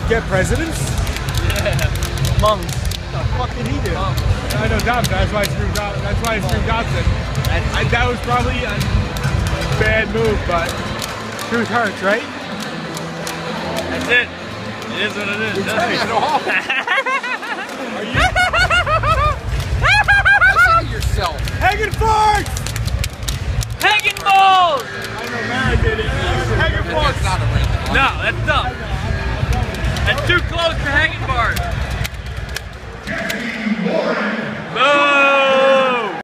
get presidents? Yeah. Monks. What the fuck did he do? Monks. I know Dom. That's why I screwed Dom. That's why I screwed Dodson. That was probably a bad move, but truth hurts, right? That's it. It is what it is. At all? Are you? Listen to yourself. Hagen farts! Hagen balls! I know Mara did it. Hagen farts. That's not a ring. No, that's dumb. That's too close for Hagen bars. Boom!